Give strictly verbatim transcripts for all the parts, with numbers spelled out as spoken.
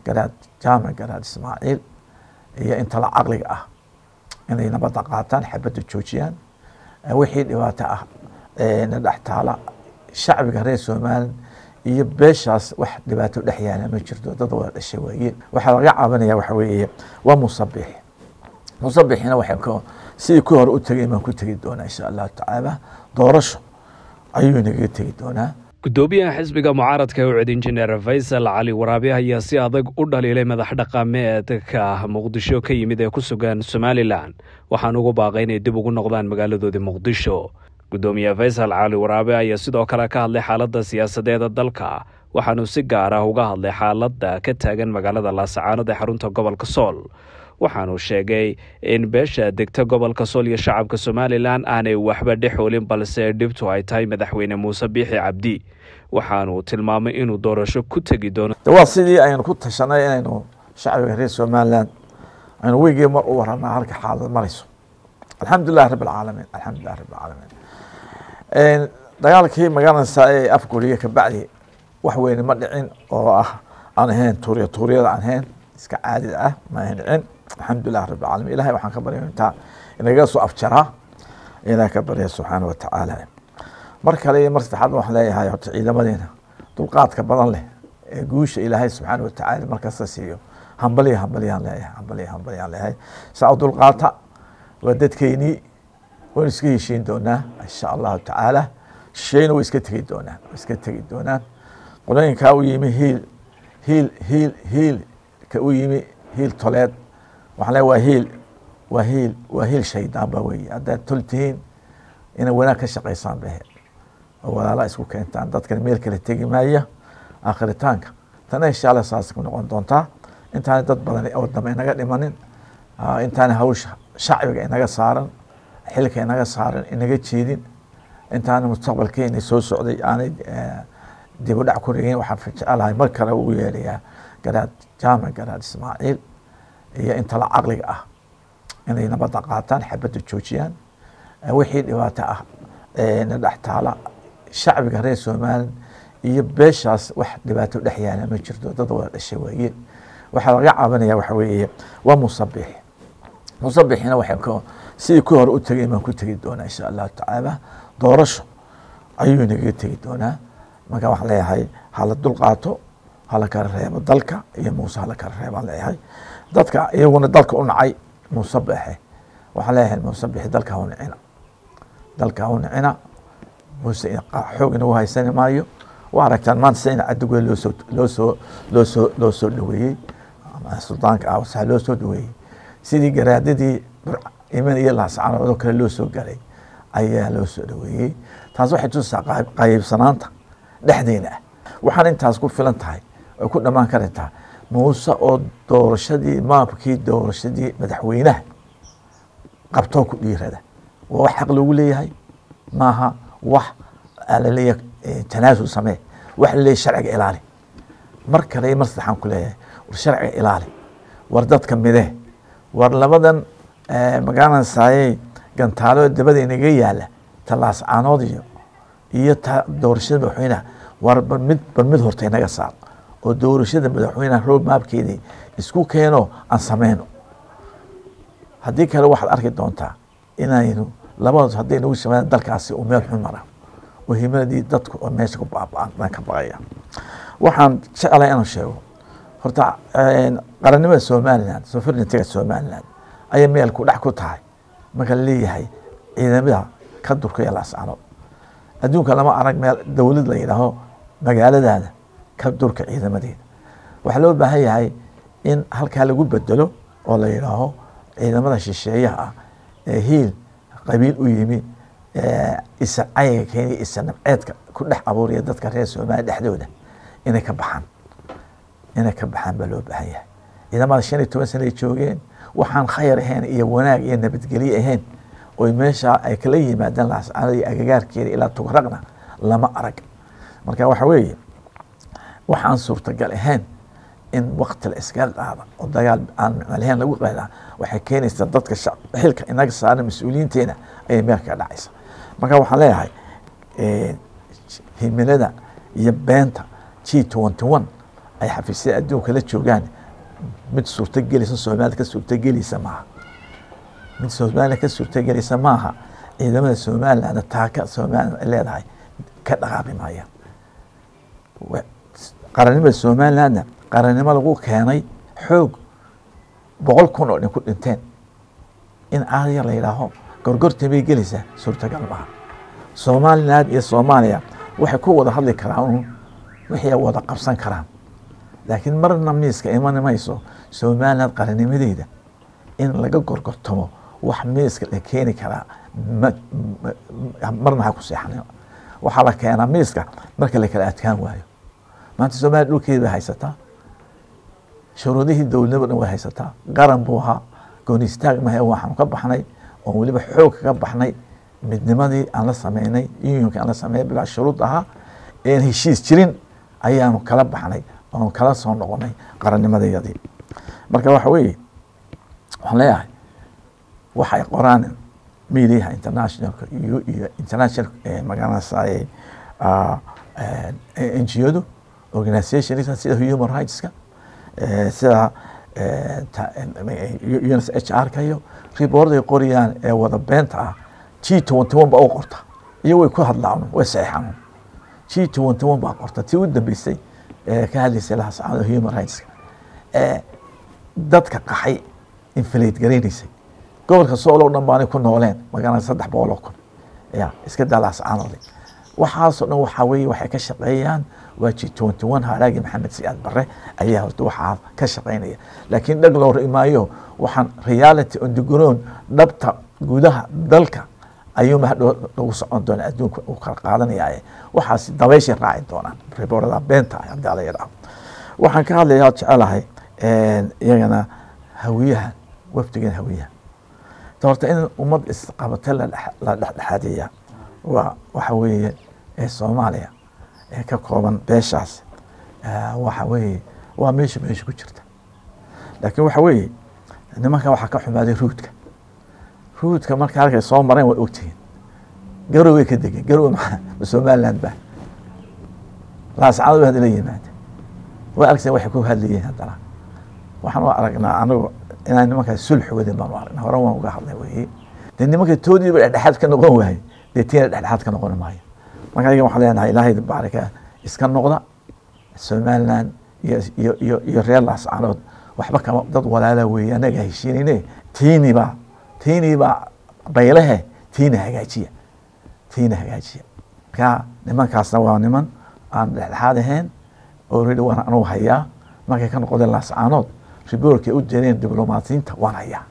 garaad jaamac garaad Ismaaciil iyo inta la caqliga ah inay nabadda qaataan xabadda joojiyaan wixii dhibaato ah ee dhex taala shacbiga reer Soomaaliya iyo beeshaas wax dhibaato dhex yaala ma jirto dad wada dhashay weeye waxa laga caabinayaa waxa weeye waa musabbix musabbixina waxa ka si ku hor u tagay ma ku tagi doona insha Allah taala doorasho ayuu inaga tagi doona gudoomiyaha xisbiga mucaaradka ee u cid injineer Faysal Cali Waraabe ayaa si adag u dhaliilay madax dhaqameedka Muqdisho ka yimid ee ku sugan Somaliland waxaan ugu baaqay inay dib ugu noqdaan magaaladoodii Muqdisho. Gudoomiyaha Faysal Cali Waraabe ayaa sidoo kale ka hadlay xaaladda siyaasadeed dalka waxaanu si gaar ah uga hadlay xaaladda ka taagan magaalada Laascaanood ee xarunta gobolka Sool. waxaanu sheegay in beesha degta gobolka Sool iyo shacabka Somaliland aanay waxba dhexoolin balse dhibtu ay tahay madaxweyne Muuse Biixi Cabdi waxaanu tilmaamay inuu doorasho ku tagi doono waa sidii aynu ku tashanay inaynu shacbiga reer Somaliland aynu weygi mar u warana halka xaalad marayso alxamdulillah rabbil caalamiin alxamdulillah rabbil caalamiin een dagaalkii magaalada ee afguriga ka bacdi wax weyn ma dhicin oo ah aan ahayn tuuriyo tuuriyada aan ahayn iska caadi ah ma ahayn alxamdulillah rabbil caalamiin ilaahay waxaan ka baryaa inta inaga soo afjara ilaahay ka baryaa subhanahu wa ta'ala mar kale mar saddexaad waxaan leeyahay horta ciidamadeena dulqaadka badan leh ee guusha ilaahay subhanahu wa ta'ala markaas siiyo hambaliya hambaliya leeyahay hambaliya hambaliya leeyahay saa dulqaata wadadkeeni waan iska heshiin doonaa insha Allah ta'ala shayna way iska tagi doonaan iska tagi doonaan qolooyinka u yimi hiil hiil hiil hiil ka u yimi hiil toleed waxaan leeyahay waa hiil waa hiil waa hiil shaydaan ba weey hadda tultiin ina wanaag ka shaqeysaan baa walaala isku keentaan dadkan meel kale tagi maaya aakhiritaanka tan insha Allah saas ku noqon doonta intaan dad badan oo dama inaga dhimanin intaan hawsha shacbiga inaga saaran xilka inaga saaran inaga jeedin intaan mustaqbalkeena soo socday aanay dib u dhac ku rigeen waxaan ficalahay mar kale uu yeelayaa garaad jaamac garaad Ismaaciil iyo inta la caqliga ah inay nabadda qaataan xabadda joojiyaan wixii dhibaato ah ee dhex taala shacbiga reer Soomaaliya iyo beeshaas wax dhibaato dhex yaala ma jirto dad wada dhashay weeye waxa laga caabinayaa waxa weeye waa musabbix musabbixina waxa ka si ku hor u tagay ma ku tagi doona insha Allah taala doorasho ayuu inaga tagi doona marka wax leeyahay hala dulqaato hala ka reebo dalka iyo Muuse hala ka reebo leeyahay dadka iyaguna dalka u nacay musabbix waxa leeyahay musabbix dalka u nacina dalka u nacina Muuse xoog inuu haysan maayo waa aragtaan maanta sayna adugo loo soo loo soo loo soo loo soo dhaweeyay ama sultaanka ah waxa loo soo dhaweeyay sidii garaadadii iman iyo Laascaanood oo kale loo soo galay ayaa loo soo dhaweeyay taas waxay tusaa qaybsanaanta dhexdeena waxaan intaas ku filan tahay oo ku dhamaan kartaa Muuse oo doorashadii maabkii doorashadii madaxweynaha qabto ku dhiirada waa xaq lagu leeyahay maaha wax alaliya tanaasul samee wax leeyahay sharciga ilaali mar kale mar saxan ku leeyahay war sharciga ilaali war dadka midee war labadan magaalada saayay gantaalo dabada inaga yaala Laascaanood iyo iyo doorashada madaxweynaha war mid mid horta inaga saar oo doorashada madaxweynaha road mapkeedii isku keeno aan sameeyno hadii kale waxaad arki doontaa inaynu labadood hadii nagu sameeyaan dalkaasi oo meel xun mara oo himadii dadku oo meesha ku baaba'an ka baqaya waxaan jecelahay inaan sheego horta qarannimada Somaliland sovereignty Somaliland ay meel ku dhax ku tahay marka leeyahay ciidamada ka durkaya Laascaanood adduunka lama arag meel dawlad la yiraahdo magaaladaada ka durka ciidamadeeda waxa loo baahan yahay in halka lagu bedelo oo la yiraahdo ciidamada shisheeyaha ee hiil qabiil u yimi ee isa ayga keenay isa nabceedka ku dhex abuuriya dadka reer Soomaaliya dhexdooda inay ka baxaan inay ka baxaan baa loo baahan yahay ciidamada shan iyo toban sano ay joogeen waxaan khayr ahayn iyo wanaag iyo nabadgelyo ahayn oo meesha ay kala yimaadaan Laascaanood iyo agagaarkeeda ilaa Tugraqna lama arag marka waxa weeye waxaan suurtagal ahayn in waqti la iska qaado oo dagaal aan malayn lagu qaadaa waxay keenaysaa dadka xilka inaga saaran mas'uuliyiinteena ay meel ka dhacaysa marka waxaan leeyahay ee himilada iyo beenta G twenty-one ay xafiisyada adduunka la joogaan mid suurtagelaysa Soomaaliya ka suurtagelaysa maaha mid Soomaaliya ka suurtagelaysa maaha ciidamada Soomaaliya taaka Soomaaliya leedahay ka dhaqaaqi maayaan qarannimada Soomaaliya qarannimo lagu keenay xoog boqol kun oo ku dhinteen in aariya la yiraahdo gorgorta bay gelaysaa suurtagal maaha Soomaaliland iyo Soomaaliya waxay ku wada hadli karaan wixii wada qabsan karaan laakiin marna miiska iman mayso Soomaaliland qarannimadeeda in laga gorgortamo wax miiska la keeni karaa marna ha ku seexanay waxa la keenaa miiska marka la kala adkaan waayo maanta Soomaaliya dhulkeeda haysataa shuruudihii dawladda way haysataa qaran buu ahaa gooni istaag ma waxaan ka baxnay oo waliba xoog ka baxnay midnimadii aan la sameynay unionka aan la sameeyay bilaa shuruud ahaa ee heshiis jirin ayaanu kala baxnay oo kala soo noqonay qarannimadayadii marka waxa weeye waxaan leeyahay waxay qoraan media international iyo international magaalada N G O organizations sida human rights ka sida U N H R ka iyo report ay qoriyaan ee wada beenta ah G twenty one ba u qorta iyo way ku hadlaan way saxaan G twenty one ba qorta tii u dambeysay ee ka hadlaysay la saacado human rights ee dadka qaxay inflate gareynaysa gobolka Soolo dhanbaan ku nooleen magaalada saddex boqol oo kun ya iska dalaas aanade waxaas oo dhan waxa weeye waxay ka shaqeeyaan waa G twenty one haraagi Maxamed Siyaad Barre ayaa horta waxa ka shaqeynaya laakiin dhag loo riimaayo waxaan reality on the ground dhabta gudaha dalka ayuu ma lagu socon doona adduunka uu kala qaadanaya waxaas dabaysha raaci doonaan reportada beenta ay abdaalayada waxaan ka hadlayaa jecelahay ee iyagana hawiyaha wafdigan hawiyaha horta in ummad isqabata la dhaxaadiya waa waxa weeye ee Soomaaliya ee ka kooban beeshaas waxa weeye waa meesha meesha ku jirta laakiin waxa weeye nimanka waxa ka xumaaday ruudka ruudka marka halkay soo mareen way ogtiin garowe ka degay garowe Soomaaliland ba laascad way hadla yimaad way aragtay waxay ku hadlayeen hadana waxaan aragnaa anigu inaan nimanka sulx wadin baan aragnaa hore waan uga hadlay weeye de nimanka toodii ba dhaxad ka noqon waayay de tiin dhaxad ka noqon maayo marka ayaga waxaan leenahay Ilaahay baraka iska noqda Soomaaliland iyo iyo iyo reer laascanood waxba kama dad walaala weeye anaga heshiinayne tiiniba tiiniba baylahe tiina hagaajiya tiina hagaajiya ka nimankaasna waa niman aan dhaxad ahayn oo reedo waan anu hayaa markay ka noqdeen laascanood riboorka u jireen diblomaasiyiinta waan hayaa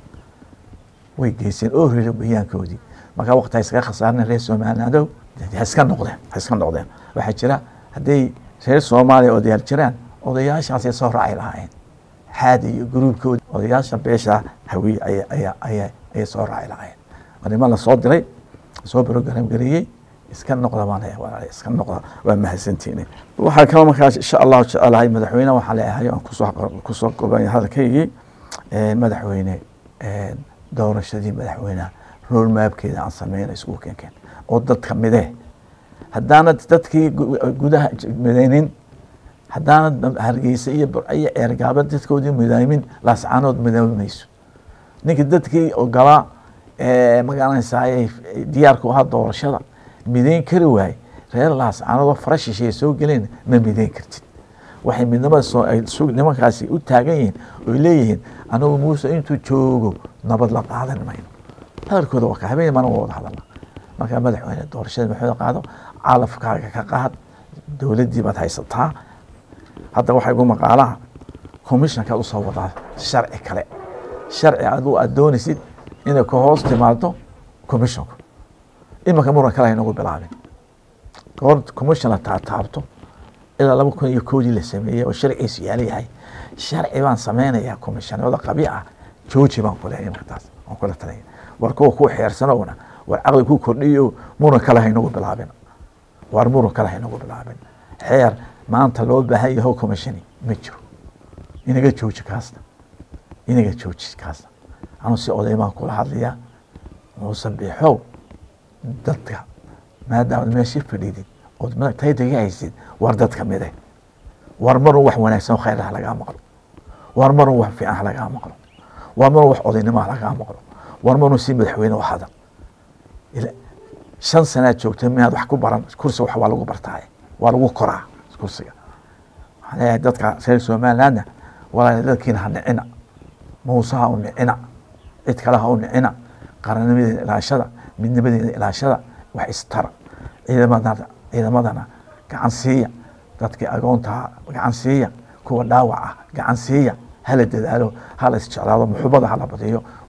way geyseen oo reedo bayaankoodii marka waqti ay iska khasaarnay reer Soomaaliland iska noqdeen iska noqdeen waxa jira haday reer Soomaaliya oo diyaar jiraan odayaashaas ay soo raacay lahaayeen haadi iyo groupkood odayaasha beesha hawi ay ay ay ay soo raacay lahaayeen waliba la soo diray soo program gariyay iska noqda maanay waa iska noqda waa mahadsantiin waxa kale markaas insha Allah jecelahay madaxweynaha waxa leeyahay aan ku soo ku soo goobay hadalkaygi ee madaxweyne ee doorashadii madaxweynaha road mapkeeda aan sameeyay isku keenkeen oo dadka midee hadana dadkii gudaha midaynin hadana hargeysa iyo burciyo eergaaba dadkoodii midaymin laascanood midaymayso ninka dadkii oo gala ee magaalada diyaar ku ahaa doorashada midayn kari waay reer laascanood farashiisay soo galeen ma midayn kartid waxay midnimada soo ay nimankaasi u taagan yihiin oo leeyihiin anagu Muuse intuu joogo nabad la qaadan mayno hadalkooda waa ka habeen mana wada hadalna marka madaxweyne doorashada wuxuu qaado calafkaaga ka qaad dawladii baad haysataa hadda waxay ugu maqaalaha commissionka u soo wadaa sharci kale sharci aad u doonaysid inay ka hoos timaado commissionku imaka muran kale inagu bilaabin goor commission ta taabto ila laba kun iyo kow la sameeyay oo sharciisu yahay sharci baan sameeynaya commissionada qabiica jooji baan ku leeyahay markaas oo kala talay warkoo ku xeersanoona war aqli ku kordhiyo muran kale inagu bilaabin war muran kale inagu bilaabin xeer maanta loo baahan yahay commissioni ma jiro inaga jooji kaasna inaga jooji kaasna anu si odayma kula hadlaya oo sabiixow dadka maadaama meeshii fadhidid oo taytay haysid war dadka mide warmarun wax wanaagsan khayr ah lagaa maqlo warmarun wax fiican ah lagaa maqlo warmarun wax odaynimo ah lagaa maqlo warmarun si madaxweyne u hada shan sanaad joogtay miyaad wax ku baran kursi wax waa lagu bartaaye waa lagu koraa kursiga waxaan leeyahay dadka reer somalilandna walaal dadkiina ha nicina muuse ha u nicina cid kale ha u nicina qarannimadeeda ilaashada midnimadeeda ilaashada wax istara ciidamadana ciidamadana gacan siiya dadkii agoonta gacan siiya kuwa dhaawac ah gacan siiya hala dadaalo hala isjeclaado muxubada hala badiyo